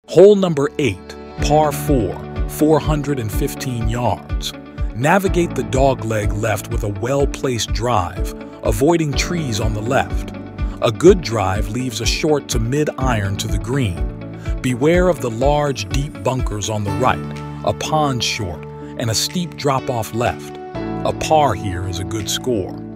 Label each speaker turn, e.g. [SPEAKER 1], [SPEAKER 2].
[SPEAKER 1] Hole number 8, par 4, 415 yards. Navigate the dogleg left with a well-placed drive, avoiding trees on the left. A good drive leaves a short to mid-iron to the green. Beware of the large, deep bunkers on the right, a pond short, and a steep drop-off left. A par here is a good score.